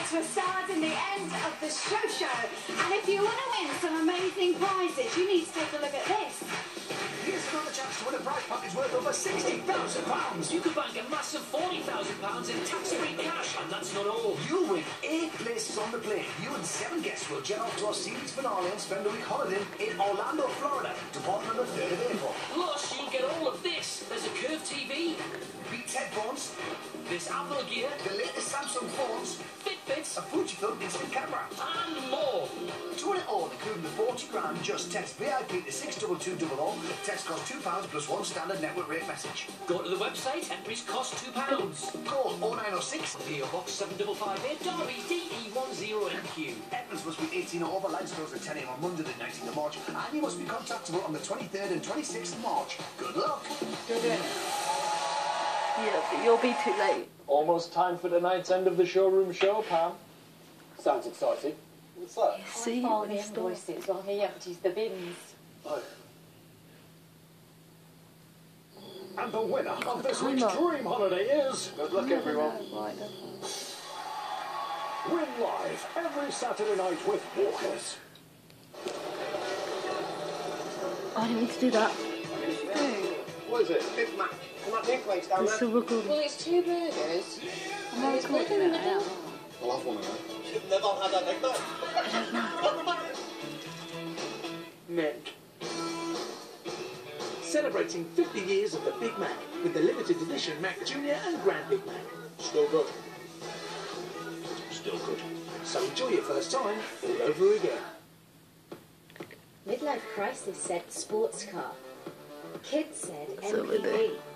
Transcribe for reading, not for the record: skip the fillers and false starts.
tickets for stars in the end of the show. And if you want to win some amazing prizes, you need to take a look at this. Here's another chance to win a prize package worth over £60,000. You could bank a massive £40,000 in tax-free cash, and that's not all. You'll win 8 places on the plane. You and 7 guests will jet off to our series finale and spend a week holiday in Orlando, Florida, departing on the 3rd of April. Plus, you get all of this. There's a Curve TV, Beats headphones, this Apple gear, the latest Samsung phones, Fitbits, a Fujifilm instant camera, and more. To win it all, including the 40 grand, just text VIP to 62200. Text costs £2 plus 1 standard network rate message. Go to the website, entries cost £2. Call 0906 PO Box 7558, Derby, DE10NQ. Entrance must be 18 or over. Lines close at 10 a.m. on Monday the 19th of March, and you must be contactable on the 23rd and 26th of March. Good luck. Good luck. Yeah, but you'll be too late. Almost time for tonight's end of the showroom show, Pam. Sounds exciting. What's that? See, I when the it's done. invoices while he empties the bins. Oh. And the winner of this Time week's up. dream holiday is... Good luck, everyone. Right then. Win live every Saturday night with Walkers. I didn't mean to do that. What is it? Big Mac. And that new place down It's there. still recording. Well, it's 2 burgers. I'm not recording it, I am. I'll have one of them. You've never had that like that. I don't know. Nick. Celebrating 50 years of the Big Mac with the limited edition Mac Jr. and Grand Big Mac. Still good. Still good. So enjoy your first time all over again. Midlife Crisis said sports car. Kids said So we do. MPV.